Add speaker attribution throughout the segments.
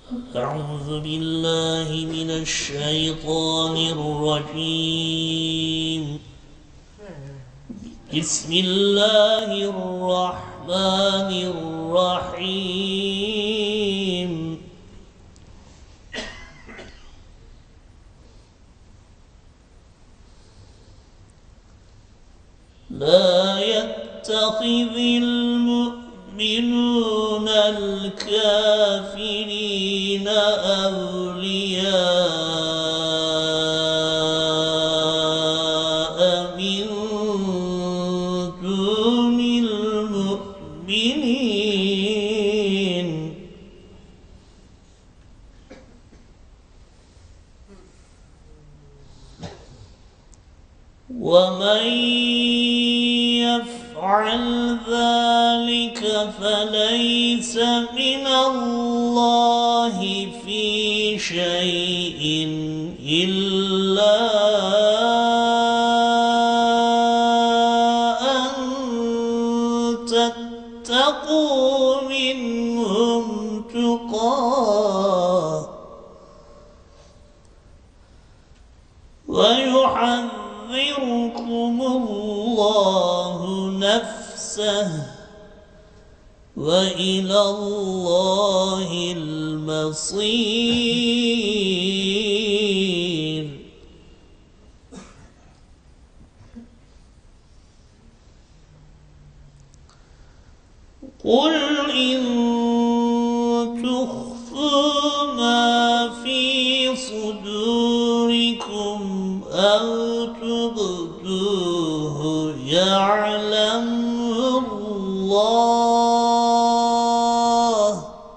Speaker 1: أعوذ بالله من الشيطان الرجيم. بسم الله الرحمن الرحيم. لا يتخذ المؤمنون الكافرين أولياء من دون المؤمنين، ومن يفعل ذلك فليس من الله في شيء إلا أن تتقوا منهم تقاه ويحذركم الله نفسه، وإلى الله المصير. قل إن تخفوا ما في صدوركم أو تبدوه يعلمه الله،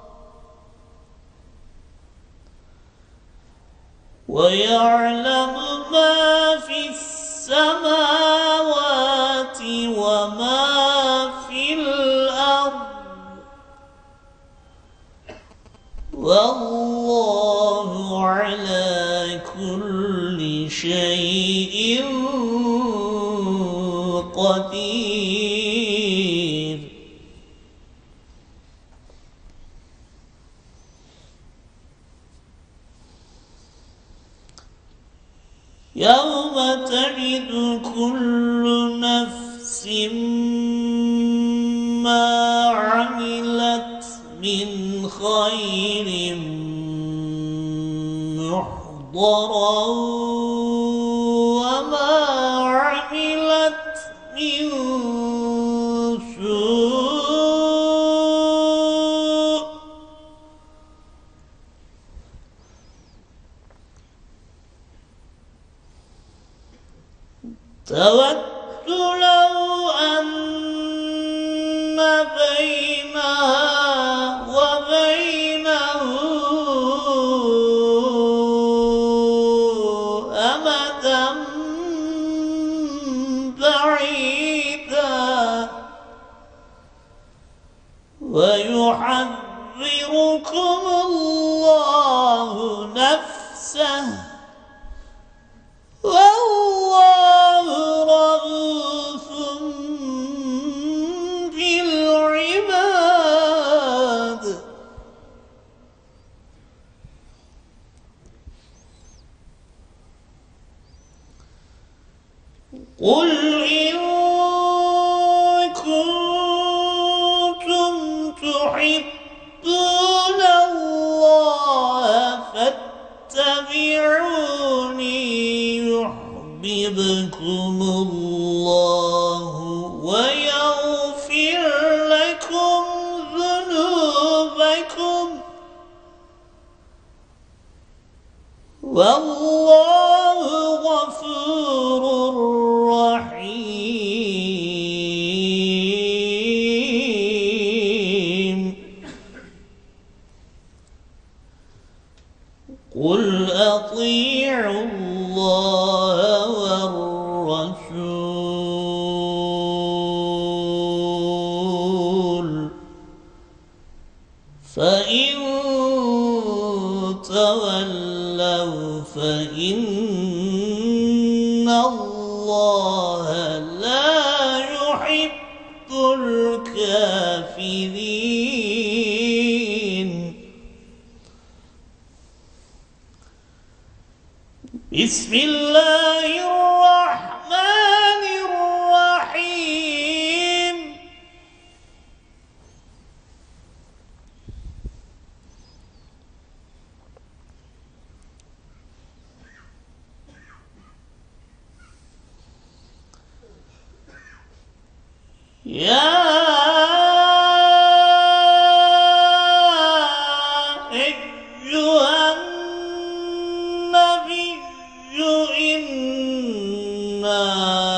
Speaker 1: ويعلم ما في السماوات وما في الأرض، والله على كل شيء قدير. يوم تجد كل نفس ما عملت من خير محضرا وما عملت من سوء، تود لو أن بينها وبينه أمدا بعيدا، ويحذركم الله نفسه، والله رؤوف بالعباد. قل إن كنتم تحبون الله فاتبعوني يحببكم الله ويغفر لكم ذنوبكم، والله غفور رحيم. قل أطيعوا الله والرسول، فإن تولوا فإن الله لا يحب الكافرين. بسم الله الرحمن الرحيم يا أيها النبي إنا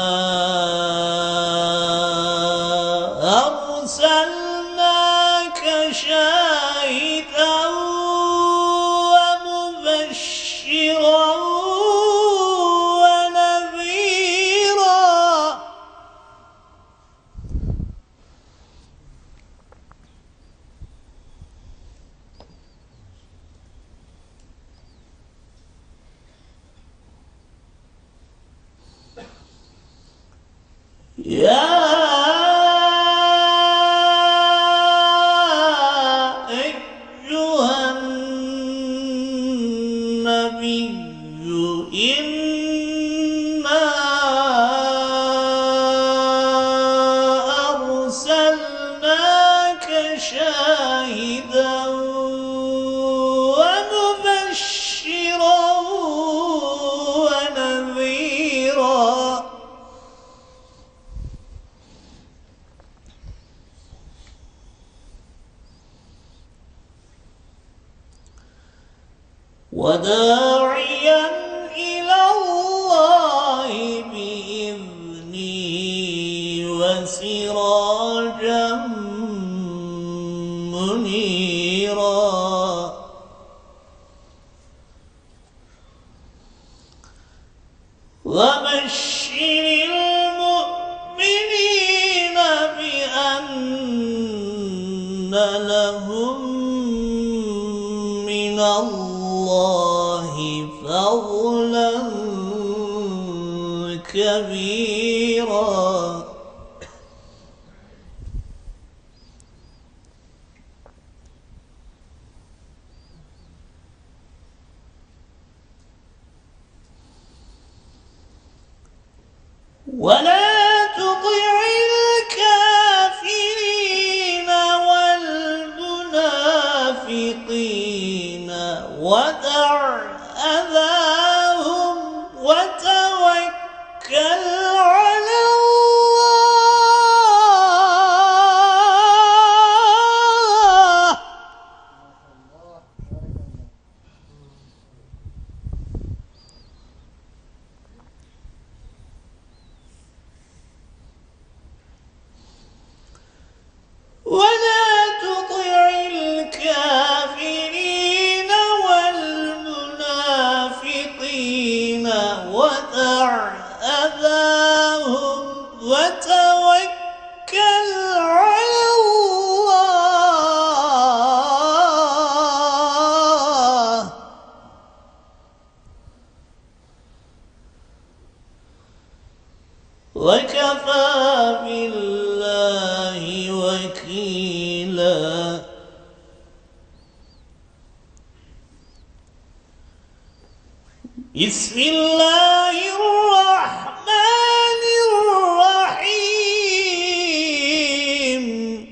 Speaker 1: أرسلناك شاهدا ومبشرا ونذيرا يا أيها النبي إنا أرسلناك شاهدا ومبشرا ونذيرا وداعيا إلى الله بإذنه وسراجا منيرا وبشر المؤمنين بأن لهم من الله فضلا كبيرا ولا تطع الكافرين والمنافقين ودع أذاهم وتوكل على الله ولا تطع الكافرين والمنافقين ودع أذاهم وتوكل على الله وكفى بالله وكيلا بسم الله الرحمن الرحيم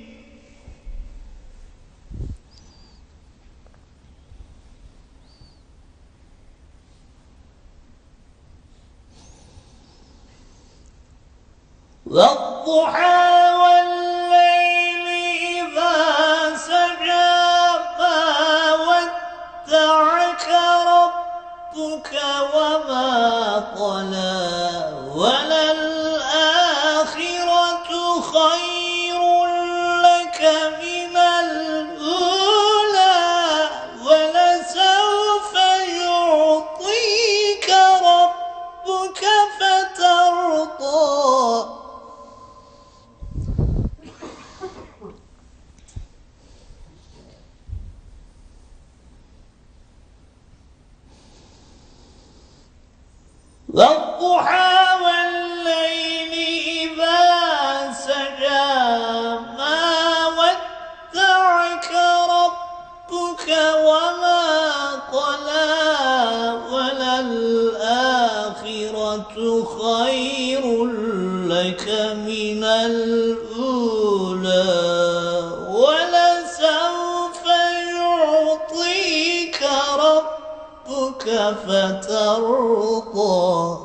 Speaker 1: والضحى والليل إذا سجى ما ودعك ربك وما قلى وللآخرة خير لك من الأولى ولسوف يعطيك ربك فترضى والضحى والليل إذا سجى ما ودعك ربك وما قلى وللآخرة فترضى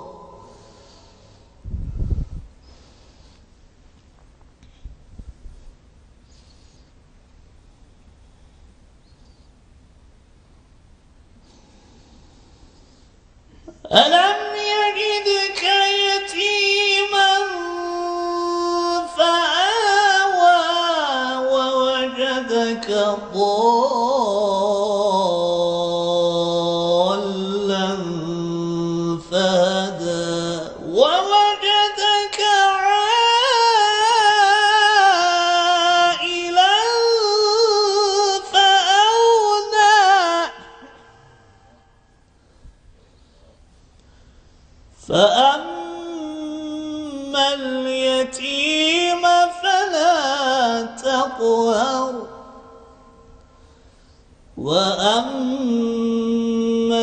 Speaker 1: ألم يجدك يتيما فآوى ووجدك ضالا فهدى ووجدك عائلا فأغنى فأما اليتيم فلا تقهر وأما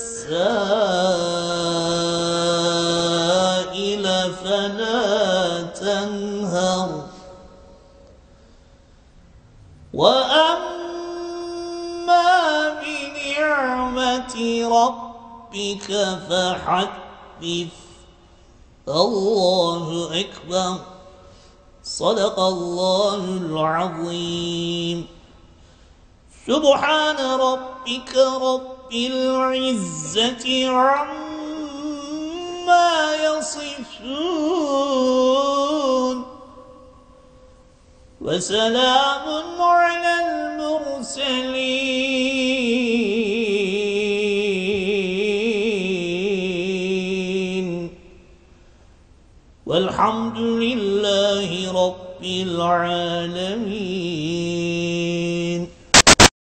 Speaker 1: السائل فلا تنهر وأما بنعمة ربك فحدث. الله أكبر. صدق الله العظيم. سبحان ربك رب العزة عما يصفون وسلام على المرسلين والحمد لله رب العالمين.